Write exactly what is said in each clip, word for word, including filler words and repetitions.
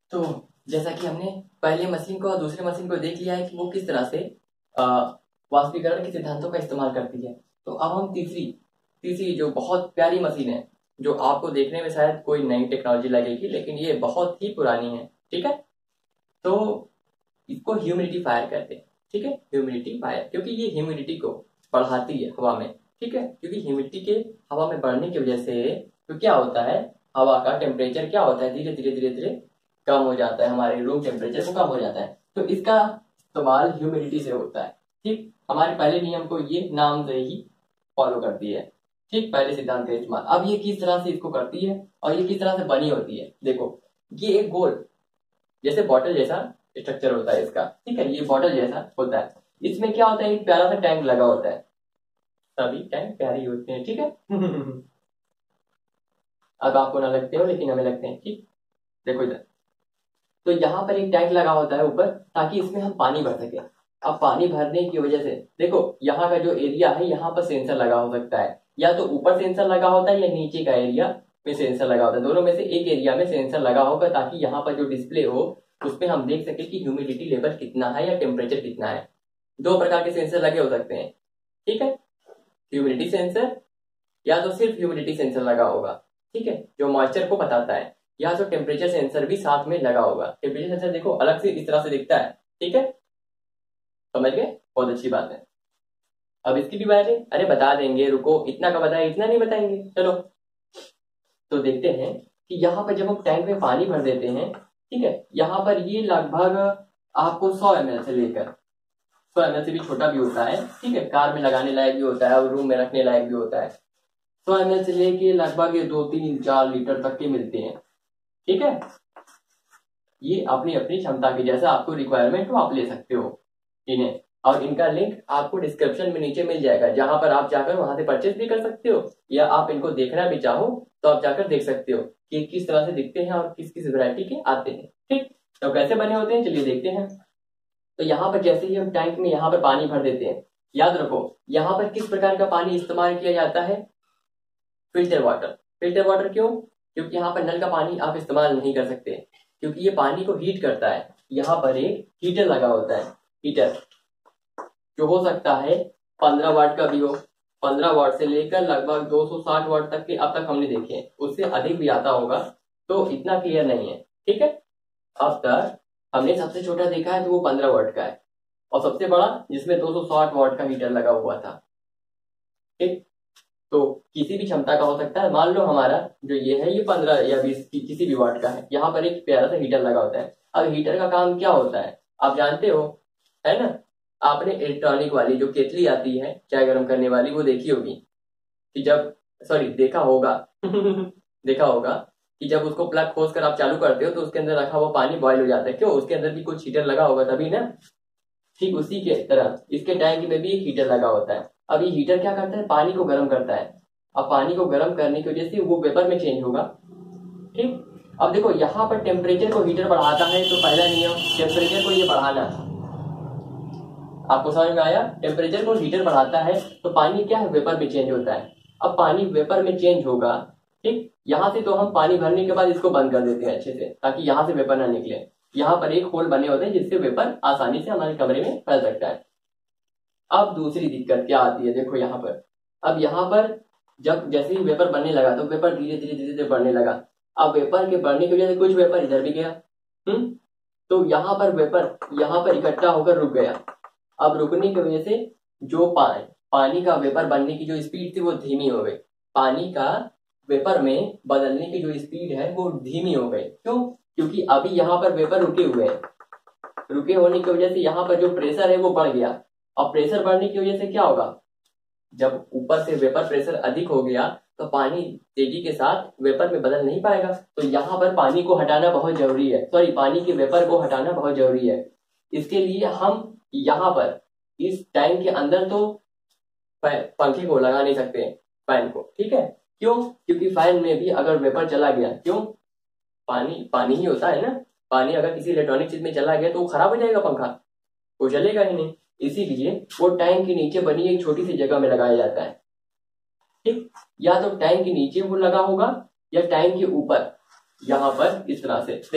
तो जैसा कि हमने पहले मशीन को और दूसरे मशीन को देख लिया है कि वो किस तरह से वाष्पीकरण के सिद्धांतों का इस्तेमाल करती है, तो अब हम तीसरी तीसरी जो बहुत प्यारी मशीन है, जो आपको देखने में शायद कोई नई टेक्नोलॉजी लगेगी लेकिन ये बहुत ही पुरानी है, ठीक है। तो इसको ह्यूमिडिफायर कहते हैं, ठीक है, ह्यूमिडिफायर, क्योंकि ये ह्यूमिडिटी को बढ़ाती है हवा में, ठीक है। क्योंकि ह्यूमिडिटी के हवा में बढ़ने की वजह से तो क्या होता है, हवा का टेम्परेचर क्या होता है, धीरे धीरे धीरे धीरे कम हो जाता है, हमारे रूम टेम्परेचर को कम हो जाता है। तो इसका इस्तेमाल ह्यूमिडिटी से होता है, ठीक। हमारे पहले नियम को ये नाम से ही फॉलो करती है, ठीक, पहले सिद्धांत का इस्तेमाल। अब ये किस तरह से इसको करती है और ये किस तरह से बनी होती है, देखो ये एक गोल जैसे बॉटल जैसा स्ट्रक्चर होता है इसका, ठीक है, ये बॉटल जैसा होता है। इसमें क्या होता है, एक प्यारा सा टैंक लगा होता है, सभी टैंक प्यारे होते हैं, ठीक है। अब आपको ना लगते हो लेकिन हमें लगते हैं, ठीक। देखो इधर, तो यहाँ पर एक टैंक लगा होता है ऊपर, ताकि इसमें हम पानी भर सके। अब पानी भरने की वजह से देखो यहाँ का जो एरिया है, यहाँ पर सेंसर लगा हो सकता है, या तो ऊपर सेंसर लगा होता है या नीचे का एरिया में सेंसर लगा होता है, दोनों में से एक एरिया में सेंसर लगा होगा, ताकि यहाँ पर जो डिस्प्ले हो उसमें हम देख सके कि ह्यूमिडिटी लेवल कितना है या टेम्परेचर कितना है। दो प्रकार के सेंसर लगे हो सकते हैं, ठीक है, ह्यूमिडिटी सेंसर या तो सिर्फ ह्यूमिडिटी सेंसर लगा होगा, ठीक है, जो मॉइस्चर को बताता है, या तो टेम्परेचर सेंसर भी साथ में लगा होगा। टेम्परेचर सेंसर देखो अलग से इस तरह से दिखता है, ठीक है, समझ गए, बहुत अच्छी बात है। अब इसकी भी बात है, अरे बता देंगे, रुको, इतना का बताया, इतना नहीं बताएंगे, चलो। तो देखते हैं कि यहाँ पर जब हम टैंक में पानी भर देते हैं, ठीक है, यहाँ पर ये लगभग आपको सौ एम एल से लेकर सौ एम एल से भी छोटा भी होता है, ठीक है, कार में लगाने लायक भी होता है और रूम में रखने लायक भी होता है। सौ एम एल से लेके लगभग ये दो तीन चार लीटर तक के मिलते हैं, ठीक है। ये अपनी अपनी क्षमता की, जैसा आपको रिक्वायरमेंट हो आप ले सकते हो इन्हें, और इनका लिंक आपको डिस्क्रिप्शन में नीचे मिल जाएगा, जहां पर आप जाकर वहां से परचेज भी कर सकते हो, या आप इनको देखना भी चाहो तो आप जाकर देख सकते हो कि किस तरह से दिखते हैं और किस किस वैरायटी के आते हैं, ठीक। तो कैसे बने होते हैं चलिए देखते हैं। तो यहाँ पर जैसे ही हम टैंक में यहाँ पर पानी भर देते हैं, याद रखो यहाँ पर किस प्रकार का पानी इस्तेमाल किया जाता है, फिल्टर वाटर। फिल्टर वाटर क्यों, क्योंकि यहाँ पर नल का पानी आप इस्तेमाल नहीं कर सकते, क्योंकि ये पानी को हीट करता है। यहाँ पर एक हीटर लगा होता है, हीटर जो हो सकता है पंद्रह वाट का भी हो, पंद्रह वाट से लेकर लगभग दो सौ साठ वाट तक के अब तक हमने देखे हैं, उससे अधिक भी आता होगा, तो इतना क्लियर नहीं है, ठीक है। अब तक हमने सबसे छोटा देखा है तो वो पंद्रह वाट का है, और सबसे बड़ा जिसमें दो सौ साठ वाट का हीटर लगा हुआ था, ठीक। तो किसी भी क्षमता का हो सकता है, मान लो हमारा जो ये है ये पंद्रह या बीस की, किसी भी वाट का है, यहाँ पर एक प्यारा सा हीटर लगा होता है। अब हीटर का काम क्या होता है आप जानते हो, है ना, आपने इलेक्ट्रॉनिक वाली जो केतली आती है चाय गर्म करने वाली, वो देखी होगी कि जब, सॉरी देखा होगा देखा होगा कि जब उसको प्लग खोस कर आप चालू करते हो तो उसके अंदर रखा हुआ पानी बॉयल हो जाता है, क्यों, उसके अंदर भी कुछ हीटर लगा होगा तभी ना। ठीक उसी के तरह इसके टैंक में भी एक हीटर लगा होता है। अब ये हीटर क्या करता है, पानी को गर्म करता है। अब पानी को गर्म करने की वजह से वो वेपर में चेंज होगा, ठीक। अब देखो यहाँ पर टेम्परेचर को हीटर बढ़ाता है, तो पहला नियम टेम्परेचर को ये बढ़ाना, आपको समझ में आया, टेम्परेचर को हीटर बढ़ाता है तो पानी क्या है, वेपर में चेंज होता है। अब पानी वेपर में चेंज होगा, ठीक, यहाँ से तो हम पानी भरने के बाद इसको बंद कर देते हैं अच्छे से, ताकि यहाँ से वेपर ना निकले। यहाँ पर एक होल बने होते हैं जिससे वेपर आसानी से हमारे कमरे में फैल सकता है। अब दूसरी दिक्कत क्या आती है, देखो यहाँ पर, अब यहाँ पर जब जैसे ही वेपर बनने लगा तो वेपर धीरे धीरे धीरे धीरे बढ़ने लगा। अब वेपर के बढ़ने की वजह से कुछ वेपर इधर भी गया, हम्म तो यहाँ पर वेपर यहाँ पर इकट्ठा होकर रुक गया। अब रुकने की वजह से जो पानी पानी का वेपर बनने की जो स्पीड थी वो धीमी हो गई, पानी का वेपर में बदलने की जो स्पीड है वो धीमी हो गई। क्यों, क्योंकि अभी यहाँ पर वेपर रुके हुए हैं, रुके होने की वजह से यहाँ पर जो प्रेशर है वो बढ़ गया। और प्रेशर बढ़ने की वजह से क्या होगा, जब ऊपर से वेपर प्रेशर अधिक हो गया तो पानी तेजी के साथ वेपर में बदल नहीं पाएगा, तो यहाँ पर पानी को हटाना बहुत जरूरी है, सॉरी पानी के वेपर को हटाना बहुत जरूरी है। इसके लिए हम यहाँ पर इस टैंक के अंदर तो पंखे को लगा नहीं सकते, फैन को, ठीक है। क्यों, क्योंकि फैन में भी अगर वेपर चला गया, क्यों, पानी पानी ही होता है ना, पानी अगर किसी इलेक्ट्रॉनिक चीज में चला गया तो वो खराब हो जाएगा, पंखा वो चलेगा ही नहीं। इसीलिए वो टैंक के नीचे बनी एक छोटी सी जगह में लगाया जाता है, ठीक। या तो टैंक के नीचे वो लगा होगा या टैंक के ऊपर, यहाँ पर इस तरह से देख लो,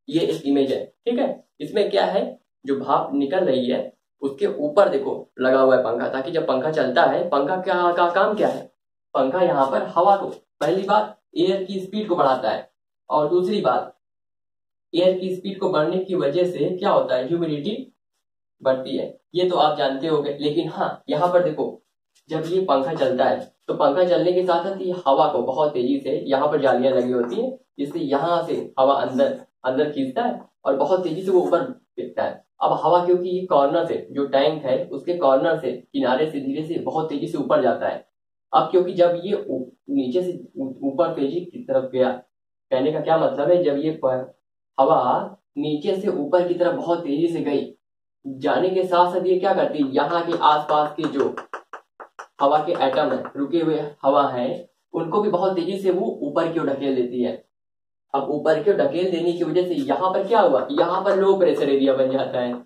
ये एक इमेज है, ठीक है। इसमें क्या है, जो भाप निकल रही है उसके ऊपर देखो लगा हुआ है पंखा, ताकि जब पंखा चलता है, पंखा क्या का काम क्या है, पंखा यहाँ पर हवा को, पहली बात एयर की स्पीड को बढ़ाता है, और दूसरी बात एयर की स्पीड को बढ़ने की वजह से क्या होता है, ह्यूमिडिटी बढ़ती है। ये तो आप जानते होंगे। लेकिन हाँ, यहाँ पर देखो जब ये पंखा चलता है तो पंखा चलने के साथ साथ ये हवा को बहुत तेजी से, यहाँ पर जालियां लगी होती है जिससे यहाँ से हवा अंदर अंदर खींचता है और बहुत तेजी से वो ऊपर फेंकता है। अब हवा क्योंकि ये कॉर्नर से, जो टैंक है उसके कॉर्नर से, किनारे से धीरे से बहुत तेजी से ऊपर जाता है। अब क्योंकि जब ये नीचे से ऊपर तेजी की तरफ गया, कहने का क्या मतलब है, जब ये हवा नीचे से ऊपर की तरफ बहुत तेजी से गई, जाने के साथ साथ ये क्या करती है, यहाँ के आसपास के जो हवा के एटम है, रुके हुए हवा है, उनको भी बहुत तेजी से वो ऊपर की ओर ढकेल देती है। अब ऊपर की ओर ढकेल देने की वजह से यहाँ पर क्या हुआ, यहाँ पर लो प्रेशर एरिया बन जाता है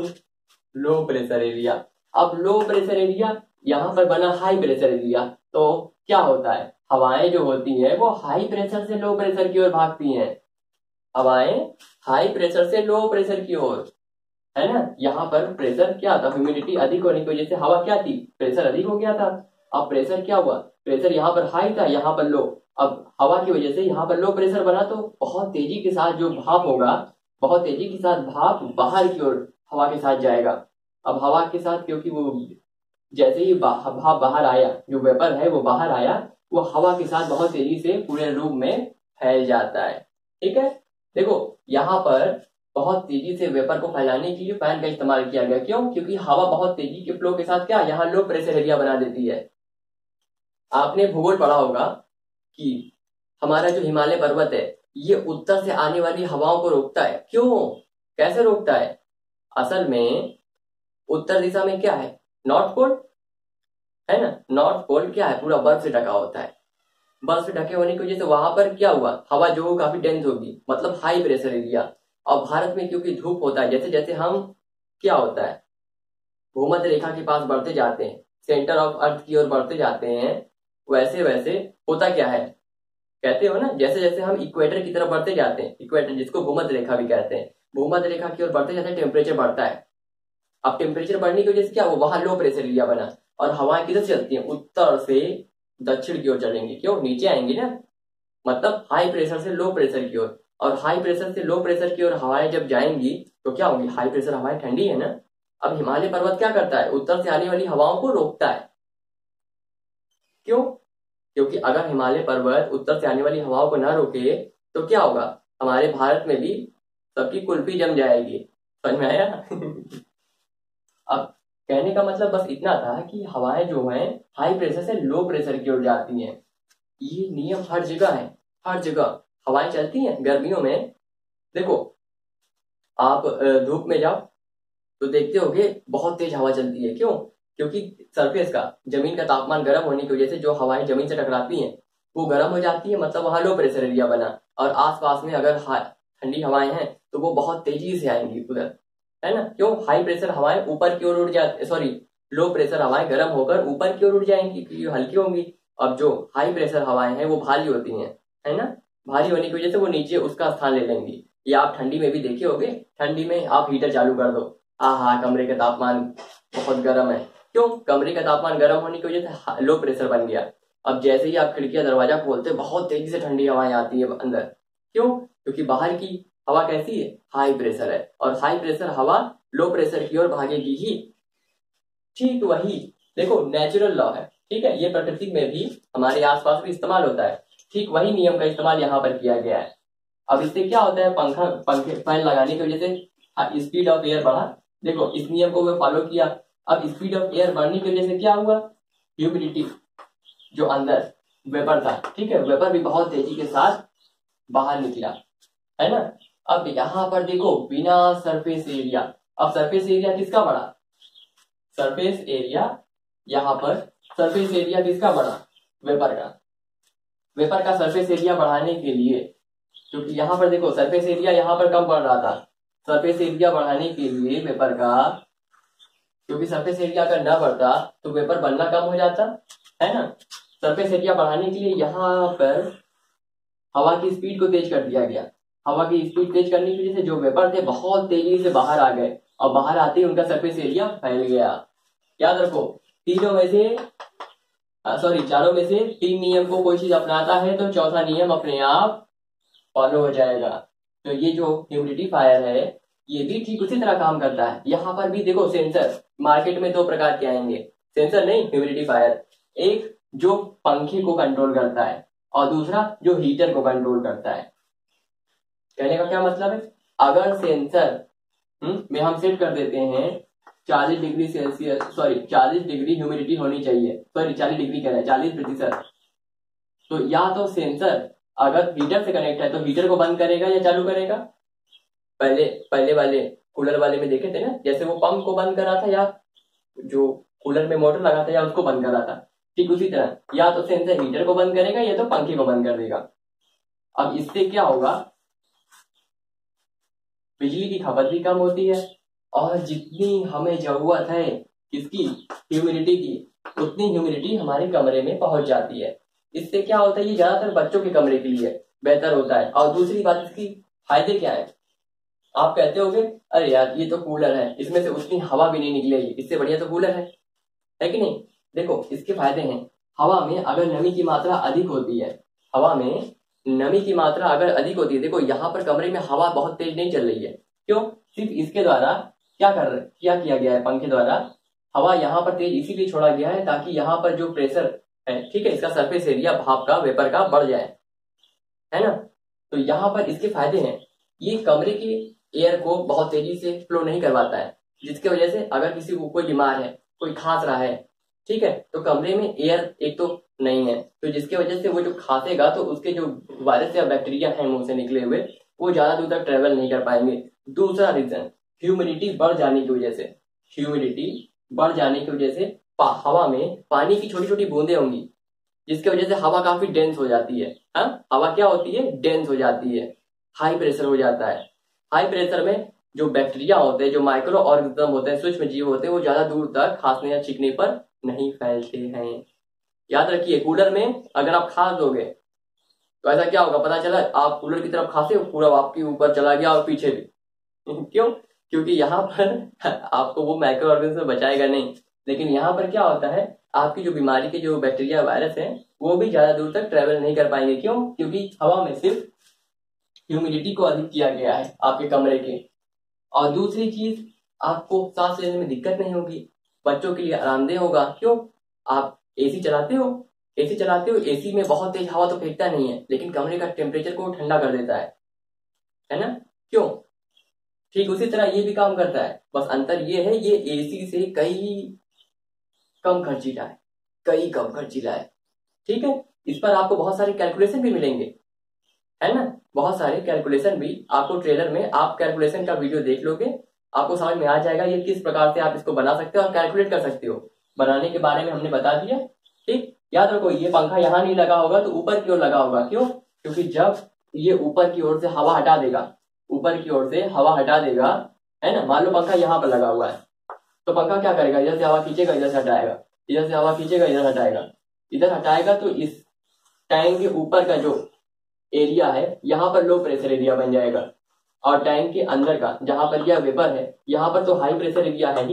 लो प्रेशर एरिया। अब लो प्रेशर एरिया यहाँ पर बना हाई प्रेशर एरिया, तो क्या होता है, हवाएं जो होती हैं वो हाई प्रेशर से लो प्रेशर की ओर भागती हैं। हवाएं हाई प्रेशर से लो प्रेशर की ओर, है ना। यहाँ पर प्रेशर क्या था, ह्यूमिडिटी अधिक होने की वजह से हवा क्या थी, प्रेशर अधिक हो गया था। अब प्रेशर क्या हुआ, प्रेशर यहाँ पर हाई था, यहाँ पर लो। अब हवा की वजह से यहाँ पर लो प्रेशर बना, तो बहुत तेजी के साथ जो भाप होगा, बहुत तेजी के साथ भाप बाहर की ओर हवा के साथ जाएगा। अब हवा के साथ क्योंकि वो जैसे ही भाप बाहर आया, जो वेपर है वो बाहर आया, वो हवा के साथ बहुत तेजी से पूरे रूम में फैल जाता है, ठीक है। देखो यहाँ पर बहुत तेजी से वेपर को फैलाने के लिए फैन का इस्तेमाल किया गया। क्यों, क्योंकि हवा बहुत तेजी के फ्लो के साथ क्या यहाँ लो प्रेशर एरिया बना देती है। आपने भूगोल पढ़ा होगा कि हमारा जो हिमालय पर्वत है ये उत्तर से आने वाली हवाओं को रोकता है। क्यों, कैसे रोकता है, असल में उत्तर दिशा में क्या है, नॉर्थ पोल है ना। नॉर्थ पोल क्या है, पूरा बर्फ से ढका होता है। बर्फ से ढके होने की वजह से वहां पर क्या हुआ, हवा जो हो काफी डेंस होगी, मतलब हाई प्रेशर एरिया। और भारत में क्योंकि धूप होता है, जैसे जैसे हम क्या होता है भूमध्य रेखा के पास बढ़ते जाते हैं, सेंटर ऑफ अर्थ की ओर बढ़ते जाते हैं, वैसे वैसे होता क्या है, कहते हो ना, जैसे जैसे हम इक्वेटर की तरफ बढ़ते जाते हैं, इक्वेटर जिसको भूमध्य रेखा भी कहते हैं, भूमध्य रेखा की ओर बढ़ते जाते हैं, टेम्परेचर बढ़ता है। अब टेम्परेचर बढ़ने की वजह से क्या हुआ, वहां लो प्रेशर एरिया बना, और हवाएं किधर चलती हैं, उत्तर से दक्षिण की ओर चलेंगी। क्यों, नीचे आएंगी ना, मतलब हाई प्रेशर से लो प्रेशर की ओर। और हाई प्रेशर से लो प्रेशर की ओर हवाएं जब जाएंगी तो क्या होंगी, हाई प्रेशर हवाएं ठंडी है ना। अब हिमालय पर्वत क्या करता है, उत्तर से आने वाली हवाओं को रोकता है। क्यों, क्योंकि अगर हिमालय पर्वत उत्तर से आने वाली हवाओं को ना रोके तो क्या होगा, हमारे भारत में भी सबकी कुल्फी जम जाएगी। समझ में आया अब कहने का मतलब बस इतना था कि हवाएं जो हैं हाई प्रेशर से लो प्रेशर की ओर जाती हैं। ये नियम हर जगह है, हर जगह हवाएं चलती हैं। गर्मियों में देखो आप धूप में जाओ तो देखते होगे बहुत तेज हवा चलती है। क्यों, क्योंकि सरफेस का, जमीन का तापमान गर्म होने की वजह से जो हवाएं जमीन से टकराती हैं वो गर्म हो जाती है, मतलब वहां लो प्रेशर एरिया बना। और आसपास में अगर ठंडी हवाएं हैं तो वो बहुत तेजी से आएंगी उधर, है ना। क्यों, हाई प्रेशर हवाएं ऊपर की ओर उड़ जाती, सॉरी लो प्रेशर हवाएं गर्म होकर ऊपर की ओर उड़ जाएंगी क्योंकि हल्की होंगी। अब जो हाई प्रेशर हवाएं हैं वो भारी होती हैं, है ना, भारी होने की वजह से वो नीचे उसका स्थान ले लेंगी। ये आप ठंडी में भी देखे होंगे, ठंडी में आप हीटर चालू कर दो, आहा कमरे का तापमान बहुत गर्म है। क्यों, कमरे का तापमान गर्म होने की वजह से लो प्रेशर बन गया। अब जैसे ही आप खिड़की या दरवाजा खोलते बहुत तेजी से ठंडी हवाएं आती है अंदर। क्यों, क्योंकि बाहर की हवा कैसी है, हाई प्रेशर है, और हाई प्रेशर हवा लो प्रेशर की ओर भागेगी ही। ठीक वही देखो नेचुरल लॉ है, ठीक है, ये प्रकृति में भी हमारे आसपास भी इस्तेमाल होता है। ठीक वही नियम का इस्तेमाल यहाँ पर किया गया है। अब इससे क्या होता है, पंखा पंखे फैन लगाने की वजह से स्पीड ऑफ एयर बढ़ा। देखो इस नियम को फॉलो किया। अब स्पीड ऑफ एयर बढ़ने की वजह से क्या हुआ, ह्यूमिडिटी जो अंदर वेपर था, ठीक है, वेपर भी बहुत तेजी के साथ बाहर निकला, है ना। अब यहाँ पर देखो बिना सरफेस एरिया, अब सरफेस एरिया किसका बढ़ा, सरफेस एरिया, यहाँ पर सरफेस एरिया किसका बढ़ा, वेपर का। वेपर का सरफेस एरिया बढ़ाने के लिए, क्योंकि यहाँ पर देखो सरफेस एरिया यहाँ पर कम बढ़ रहा था, सरफेस एरिया बढ़ाने के लिए वेपर का, क्योंकि सरफेस एरिया अगर ना बढ़ता तो वेपर बनना कम हो जाता, है ना। सरफेस एरिया बढ़ाने के लिए यहाँ पर हवा की स्पीड को तेज कर दिया गया। हवा की स्पीड तेज करने की वजह से जो वेपर थे बहुत तेजी से बाहर आ गए और बाहर आते ही उनका सरफेस एरिया फैल गया। याद रखो, तीनों में से सॉरी चारों में से तीन नियम को कोई चीज अपनाता है तो चौथा नियम अपने आप फॉलो हो जाएगा। तो ये जो ह्यूमिडिफायर है ये भी ठीक उसी तरह काम करता है। यहाँ पर भी देखो सेंसर मार्केट में दो प्रकार के आएंगे, सेंसर नहीं ह्यूमिडिफायर, एक जो पंखे को कंट्रोल करता है और दूसरा जो हीटर को कंट्रोल करता है। कहने का क्या मतलब है, अगर सेंसर में हम सेट कर देते हैं चालीस डिग्री सेल्सियस सॉरी चालीस डिग्री ह्यूमिडिटी होनी चाहिए, सॉरी चालीस डिग्री कह रहे हैं चालीस प्रतिशत, तो या तो सेंसर अगर हीटर से कनेक्ट है तो हीटर को बंद करेगा या चालू करेगा। पहले पहले वाले कूलर वाले में देखे थे ना, जैसे वो पंप को बंद करा था या जो कूलर में मोटर लगा था या उसको बंद करा था, ठीक उसी तरह या तो सेंसर हीटर को बंद करेगा या तो पंखे को बंद कर देगा। अब इससे क्या होगा, बिजली की खपत भी कम होती है और जितनी हमें जरूरत है इसकी ह्यूमिडिटी की उतनी ह्यूमिडिटी हमारे कमरे में पहुंच जाती है। इससे क्या होता है, ये ज्यादातर बच्चों के कमरे के लिए बेहतर होता है। और दूसरी बात, इसकी फायदे क्या है, आप कहते होगे अरे यार ये तो कूलर है इसमें से उतनी हवा भी नहीं निकलेगी, इससे बढ़िया तो कूलर है, है कि नहीं। देखो इसके फायदे हैं, हवा में अगर नमी की मात्रा अधिक होती है, हवा में नमी की मात्रा अगर अधिक होती है, देखो यहाँ पर कमरे में हवा बहुत तेज नहीं चल रही है, क्यों, सिर्फ इसके द्वारा क्या कर रहे क्या किया गया है, पंखे द्वारा हवा यहाँ पर तेज इसीलिए छोड़ा गया है ताकि यहाँ पर जो प्रेशर है, ठीक है, इसका सरफेस एरिया भाप का वेपर का बढ़ जाए, है ना। तो यहाँ पर इसके फायदे हैं, ये कमरे के एयर को बहुत तेजी से फ्लो नहीं करवाता है, जिसकी वजह से अगर किसी को कोई बीमार है, कोई खांस रहा है, ठीक है, तो कमरे में एयर एक तो नहीं है, तो जिसकी वजह से वो जो खांसेगा तो उसके जो वायरस या बैक्टीरिया है मुंह से निकले हुए वो ज्यादा दूर तक ट्रेवल नहीं कर पाएंगे। दूसरा रीजन, ह्यूमिडिटी बढ़ जाने की वजह से, ह्यूमिडिटी बढ़ जाने की वजह से हवा में पानी की छोटी छोटी बूंदें होंगी, जिसकी वजह से हवा काफी डेंस हो जाती है। हा? हवा क्या होती है, डेंस हो जाती है, हाई प्रेशर हो जाता है। हाई प्रेशर में जो बैक्टीरिया होते हैं, जो माइक्रो ऑर्गेनिज्म होते हैं, सूक्ष्म जीव होते हैं, वो ज्यादा दूर तक खांसने या छींकने पर नहीं फैलते हैं। याद रखिए, कूलर में अगर आप खांस दोगे तो ऐसा क्या होगा, पता चला आप कूलर की तरफ खांसे, पूरा आपके ऊपर चला गया और पीछे भी क्यों, क्योंकि यहाँ पर आपको वो माइक्रो ऑर्गेनिज्म बचाएगा नहीं, लेकिन यहाँ पर क्या होता है, आपकी जो बीमारी के जो बैक्टीरिया वायरस है वो भी ज्यादा दूर तक ट्रेवल नहीं कर पाएंगे। क्यों, क्योंकि हवा में सिर्फ ह्यूमिडिटी को अधिक किया गया है आपके कमरे के। और दूसरी चीज, आपको सांस लेने में दिक्कत नहीं होगी, बच्चों के लिए आरामदेह होगा। क्यों, आप एसी चलाते हो एसी चलाते हो एसी में बहुत तेज हवा तो फेंकता नहीं है, लेकिन कमरे का टेम्परेचर को ठंडा कर देता है है ना। क्यों, ठीक उसी तरह ये भी काम करता है, बस अंतर ये है ये एसी से कई कम खर्चीला है, कई कम खर्चीला है, ठीक है। इस पर आपको बहुत सारे कैलकुलेशन भी मिलेंगे, है ना, बहुत सारे कैलकुलेशन भी आपको ट्रेलर में, आप कैलकुलेशन का वीडियो देख लोगे, आपको समझ में आ जाएगा ये किस प्रकार से आप इसको बना सकते हो और कैलकुलेट कर सकते हो। बनाने के बारे में हमने बता दिया, ठीक। याद रखो, ये पंखा यहाँ नहीं लगा होगा तो ऊपर की ओर लगा होगा। क्यों, क्योंकि जब ये ऊपर की ओर से हवा हटा देगा, ऊपर की ओर से हवा हटा देगा, है ना, मान लो पंखा यहाँ पर लगा हुआ है तो पंखा क्या करेगा, इधर से हवा खींचेगा, इधर से हटाएगा, इधर से हवा खींचेगा, इधर हटाएगा, इधर हटाएगा, तो इस टैंक के ऊपर का जो एरिया है यहाँ पर लो प्रेशर एरिया बन जाएगा, और टैंक के अंदर का जहां पर यह वेपर है यहाँ पर तो हाई प्रेशर एरिया है ही,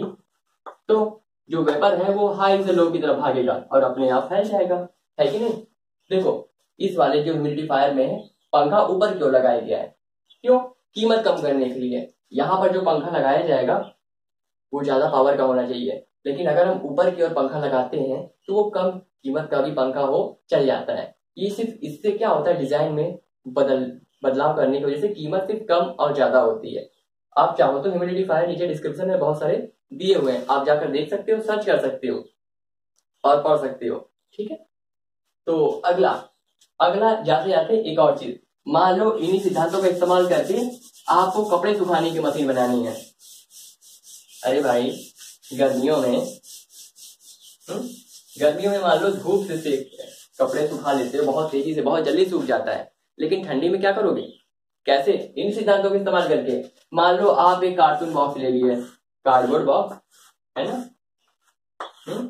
तो जो वेपर है वो हाई से लो की तरफ भागेगा और अपने आप फैल जाएगा, है कि नहीं। देखो इस वाले जो ह्यूमिडिफायर में पंखा ऊपर क्यों लगाया गया है, क्यों, कीमत कम करने के लिए। यहाँ पर जो पंखा लगाया जाएगा वो ज्यादा पावर का होना चाहिए, लेकिन अगर हम ऊपर की ओर पंखा लगाते हैं तो वो कम कीमत का भी पंखा हो चल जाता है। ये सिर्फ इससे क्या होता है, डिजाइन में बदल बदलाव करने की वजह से कीमत सिर्फ कम और ज्यादा होती है। आप चाहो तो ह्यूमिडिफायर नीचे डिस्क्रिप्शन में बहुत सारे दिए हुए हैं, आप जाकर देख सकते हो, सर्च कर सकते हो और पढ़ सकते हो, ठीक है। तो अगला अगला जाते जाते एक और चीज, मान लो इन्हीं सिद्धांतों का इस्तेमाल करके आपको कपड़े सुखाने की मशीन बनानी है। अरे भाई, गर्मियों में हुँ? गर्मियों में मान लो धूप से सेक कपड़े सुखा लेते हो बहुत तेजी से, बहुत जल्दी सूख जाता है, लेकिन ठंडी में क्या करोगे, कैसे, इन सिद्धांतों का इस्तेमाल करके। मान लो आप एक कार्टून बॉक्स ले लिए, कार्डबोर्ड बॉक्स, है ना, हुँ?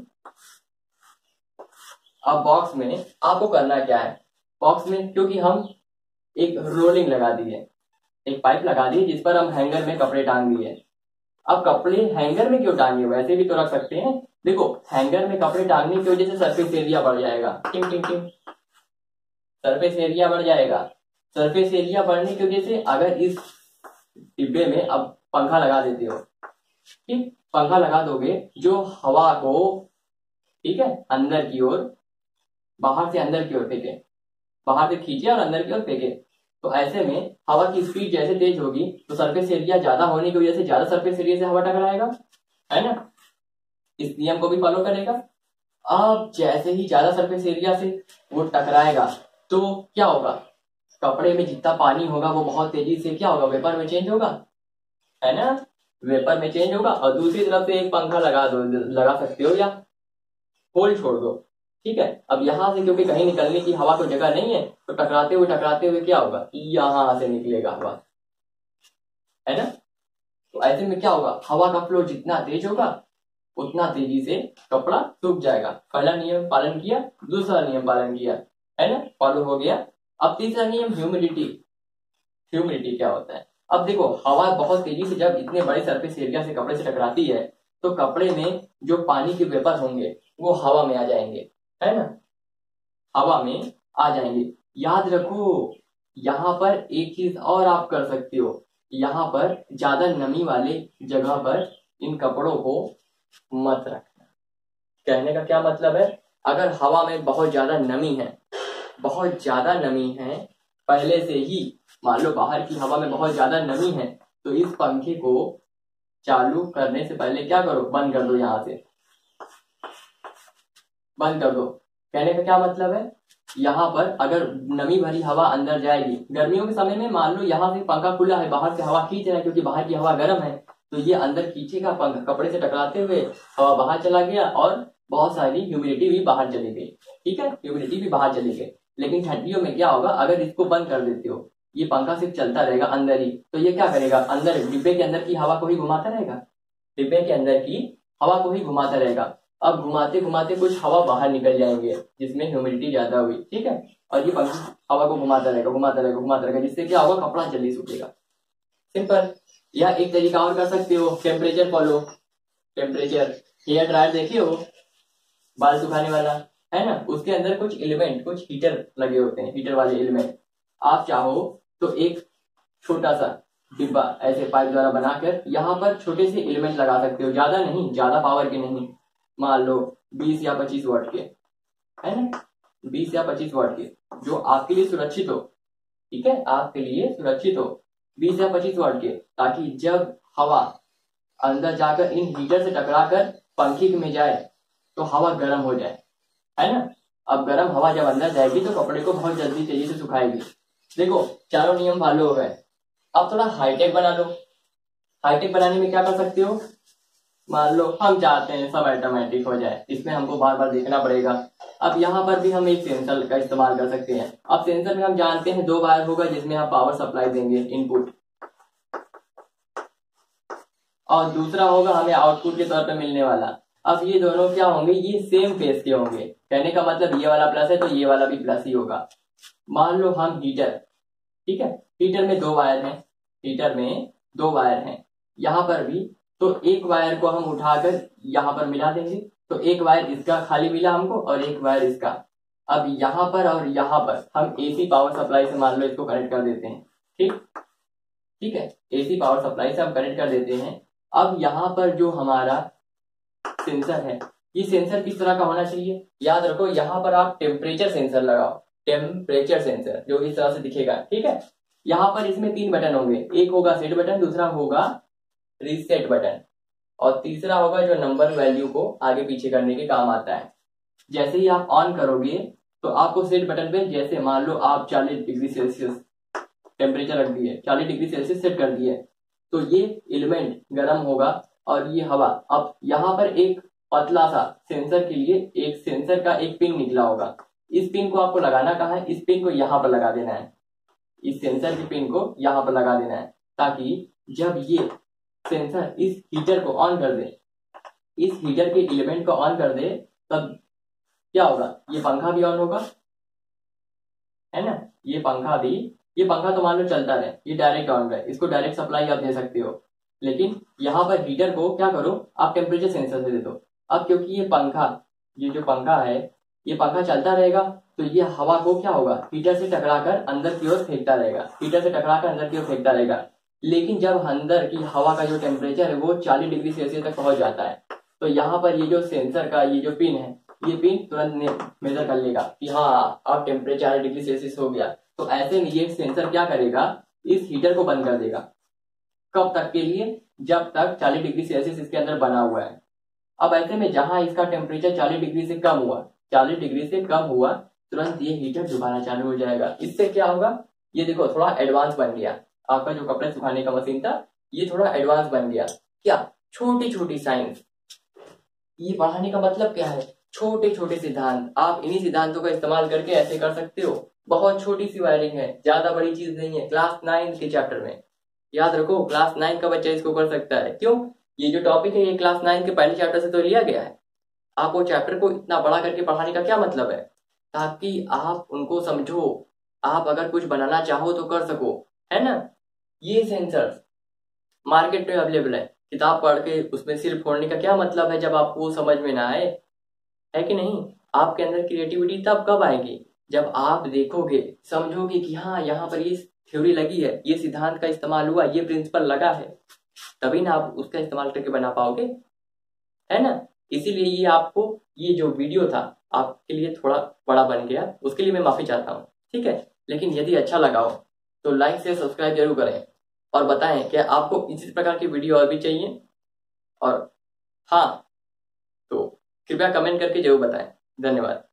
अब बॉक्स में आपको करना क्या है, बॉक्स में क्योंकि हम एक रोलिंग लगा दी है, एक पाइप लगा दी जिस पर हम हैंगर में कपड़े टांग दिए। अब कपड़े हैंगर में क्यों टांगे, वैसे भी तो रख सकते हैं। देखो हैंगर में कपड़े टांगने की वजह से सरफेस एरिया बढ़ जाएगा, टिंग टिंग टिंग, सरफेस एरिया बढ़ जाएगा। सरफेस एरिया बढ़ने की वजह से अगर इस डिब्बे में अब पंखा लगा देते हो, ठीक, पंखा लगा दोगे जो हवा को, ठीक है, अंदर की ओर, बाहर से अंदर की ओर फेंके, बाहर से खींचे और अंदर की ओर फेंके, तो ऐसे में हवा की स्पीड जैसे तेज होगी तो सरफेस एरिया ज्यादा होने की वजह से ज्यादा सरफेस एरिया से हवा टकराएगा, है ना, इस नियम को भी फॉलो करेगा। अब जैसे ही ज्यादा सरफेस एरिया से वो टकराएगा तो क्या होगा, कपड़े में जितना पानी होगा वो बहुत तेजी से क्या होगा, वेपर में चेंज होगा, है ना, वेपर में चेंज होगा। और दूसरी तरफ से एक पंखा लगा दो, लगा सकते हो या होल छोड़ दो, ठीक है। अब यहां से क्योंकि कहीं निकलने की हवा को जगह नहीं है तो टकराते हुए टकराते हुए क्या होगा, यहां से निकलेगा हवा, है ना। तो ऐसे में क्या होगा, हवा का फ्लो जितना तेज होगा उतना तेजी से कपड़ा सूख जाएगा। पहला नियम पालन किया, दूसरा नियम पालन किया, है ना, फॉलो हो गया। अब तीसरा नियम ह्यूमिडिटी। ह्यूमिडिटी क्या होता है, अब देखो हवा बहुत तेजी से जब इतने बड़े सरफेस एरिया से कपड़े से टकराती है तो कपड़े में जो पानी के वेपर होंगे वो हवा में आ जाएंगे, है ना, हवा में आ जाएंगे। याद रखो यहाँ पर एक चीज और आप कर सकते हो, यहाँ पर ज्यादा नमी वाले जगह पर इन कपड़ों को मत रखना। कहने का क्या मतलब है, अगर हवा में बहुत ज्यादा नमी है, बहुत ज्यादा नमी है पहले से ही, मान लो बाहर की हवा में बहुत ज्यादा नमी है, तो इस पंखे को चालू करने से पहले क्या करो, बंद कर दो, यहां से बंद कर दो। कहने का क्या मतलब है, यहाँ पर अगर नमी भरी हवा अंदर जाएगी, गर्मियों के समय में मान लो यहाँ से पंखा खुला है, बाहर से हवा खींच रहा है क्योंकि बाहर की हवा गर्म है, तो ये अंदर खींचेगा पंखा, कपड़े से टकराते हुए हवा बाहर चला गया और बहुत सारी ह्यूमिडिटी भी बाहर चली गई, ठीक है, ह्यूमिडिटी भी बाहर चली गई। लेकिन ठंडियों में क्या होगा, अगर इसको बंद कर देते हो, ये पंखा सिर्फ चलता रहेगा अंदर ही, तो ये क्या करेगा, अंदर डिब्बे के अंदर की हवा को ही घुमाता रहेगा, डिब्बे के अंदर की हवा को ही घुमाता रहेगा। अब घुमाते घुमाते कुछ हवा बाहर निकल जाएंगे जिसमें ह्यूमिडिटी ज्यादा हुई, ठीक है, और ये पंखा हवा को घुमाता रहेगा घुमाता रहेगा घुमाता रहेगा, जिससे क्या होगा, कपड़ा जल्दी सूखेगा। सिंपल। या एक तरीका और कर सकते हो, temperature follow. Temperature, hair dryer देखे हो, बाल सुखाने वाला, है ना, उसके अंदर कुछ एलिमेंट, कुछ हीटर लगे होते हैं, हीटर वाले एलिमेंट। आप चाहो तो एक छोटा सा डिब्बा ऐसे पाइप द्वारा बनाकर यहाँ पर छोटे से एलिमेंट लगा सकते हो, ज्यादा नहीं, ज्यादा पावर के नहीं, मान लो बीस या पच्चीस वाट के, है ना, बीस या पच्चीस वाट के, जो आपके लिए सुरक्षित हो, ठीक है, आपके लिए सुरक्षित हो, बीस या पच्चीस वाट के, ताकि जब हवा अंदर जाकर इन हीटर से टकराकर पंखे में जाए तो हवा गर्म हो जाए, है ना। अब गर्म हवा जब अंदर जाएगी तो कपड़े को बहुत जल्दी तेजी से सुखाएगी। देखो चारों नियम फॉलो हो गए। अब थोड़ा हाईटेक बना लो। हाईटेक बनाने में क्या कर सकते हो, मान लो हम चाहते हैं सब ऑटोमेटिक हो जाए, इसमें हमको बार बार देखना पड़ेगा। अब यहाँ पर भी हम एक सेंसर का इस्तेमाल कर सकते हैं। अब सेंसर में हम जानते हैं दो वायर होगा जिसमें हम पावर सप्लाई देंगे, इनपुट, और दूसरा होगा हमें आउटपुट के तौर पे मिलने वाला। अब ये दोनों क्या होंगे, ये सेम फेस के होंगे, कहने का मतलब ये वाला प्लस है तो ये वाला भी प्लस ही होगा। मान लो हम हीटर, ठीक है, हीटर में दो वायर हैं, हीटर में दो वायर हैं, यहाँ पर भी, तो एक वायर को हम उठाकर यहाँ पर मिला देंगे, तो एक वायर इसका खाली मिला हमको और एक वायर इसका। अब यहाँ पर और यहाँ पर हम एसी पावर सप्लाई से मान लो इसको कनेक्ट कर देते हैं, ठीक ठीक है, एसी पावर सप्लाई से हम कनेक्ट कर देते हैं। अब यहाँ पर जो हमारा सेंसर है, ये सेंसर किस तरह का होना चाहिए, याद रखो यहाँ पर आप टेम्परेचर सेंसर लगाओ, टेम्परेचर सेंसर जो इस तरह से दिखेगा, ठीक है। यहाँ पर इसमें तीन बटन होंगे, एक होगा सेट बटन, दूसरा होगा रीसेट बटन, और तीसरा होगा जो नंबर वैल्यू को आगे पीछे करने के काम आता है। जैसे ही आप ऑन करोगे तो आपको सेट बटन पे, जैसे मान लो आप चालीस डिग्री सेल्सियस टेम्परेचर रख दिए, चालीस डिग्री सेल्सियस सेट कर दिए, तो ये एलिमेंट गर्म होगा और ये हवा। अब यहाँ पर एक पतला सा सेंसर के लिए एक सेंसर का एक पिन निकला होगा, इस पिन को आपको लगाना कहाँ है, इस पिन को यहाँ पर लगा देना है, इस सेंसर के पिन को यहाँ पर लगा देना है, ताकि जब ये सेंसर इस हीटर को ऑन कर दे, इस हीटर के एलिमेंट को ऑन कर दे, तब क्या होगा, ये पंखा भी ऑन होगा, है ना, ये पंखा भी ये पंखा तो मान लो चलता रहे, ये डायरेक्ट ऑन रहे, इसको डायरेक्ट सप्लाई आप दे सकते हो, लेकिन यहाँ पर हीटर को क्या करो आप टेम्परेचर सेंसर से दे दो। अब क्योंकि ये पंखा ये जो पंखा है ये पंखा चलता रहेगा तो ये हवा को क्या होगा हीटर से टकराकर अंदर की ओर फेंकता रहेगा, हीटर से टकराकर अंदर की ओर फेंकता रहेगा। लेकिन जब अंदर की हवा का जो टेम्परेचर है वो चालीस डिग्री सेल्सियस तक पहुंच जाता है तो यहाँ पर ये जो सेंसर का ये जो पिन है ये पिन तुरंत मेजर कर लेगा कि हाँ अब टेम्परेचर चालीस डिग्री सेल्सियस हो गया। तो ऐसे में ये सेंसर क्या करेगा इस हीटर को बंद कर देगा। कब तक के लिए? जब तक चालीस डिग्री सेल्सियस इसके अंदर बना हुआ है। अब ऐसे में जहां इसका टेम्परेचर चालीस डिग्री से कम हुआ चालीस डिग्री से कम हुआ तुरंत ये हीटर जुबाना चालू हो जाएगा। इससे क्या होगा ये देखो थोड़ा एडवांस बन गया, आपका जो कपड़े सुखाने का मशीन था ये थोड़ा एडवांस बन गया। क्या? छोटी छोटी साइंस। ये पढ़ाने का मतलब क्या है? छोटे छोटे सिद्धांत। आप इन्हीं सिद्धांतों का इस्तेमाल करके ऐसे कर सकते हो। बहुत छोटी सी वायरिंग है, ज्यादा बड़ी चीज नहीं है। क्लास नाइन्थ के चैप्टर में याद रखो, क्लास नाइन का बच्चा इसको कर सकता है। क्यों? ये जो टॉपिक है ये क्लास नाइन के पहले चैप्टर से तो लिया गया है। आप वो चैप्टर को इतना बड़ा करके पढ़ाने का क्या मतलब है? ताकि आप उनको समझो, आप अगर कुछ बनाना चाहो तो कर सको, है ना। ये सेंसर्स मार्केट में अवेलेबल है, किताब पढ़ के उसमें सिर फोड़ने का क्या मतलब है जब आपको वो समझ में ना आए, है कि नहीं। आपके अंदर क्रिएटिविटी तब कब आएगी जब आप देखोगे समझोगे कि हाँ यहाँ पर ये थ्योरी लगी है, ये सिद्धांत का इस्तेमाल हुआ, ये प्रिंसिपल लगा है, तभी ना आप उसका इस्तेमाल करके बना पाओगे, है ना। इसीलिए ये आपको ये जो वीडियो था आपके लिए थोड़ा बड़ा बन गया, उसके लिए मैं माफी चाहता हूँ, ठीक है। लेकिन यदि अच्छा लगा हो तो लाइक से सब्सक्राइब जरूर करें और बताएं कि आपको इसी प्रकार की वीडियो और भी चाहिए। और हाँ तो कृपया कमेंट करके जरूर बताएं। धन्यवाद।